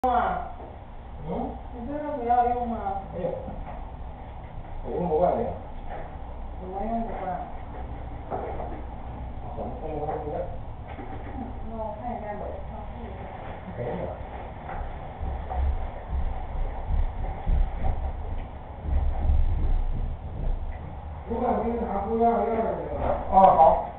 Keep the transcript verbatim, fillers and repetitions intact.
啊，嗯，你真的不要用吗？没有，我用不惯的。怎么用不惯？怎么用不惯？嗯，那我看一下我的账户。可以了。不管你拿不要要的那个。哦，好。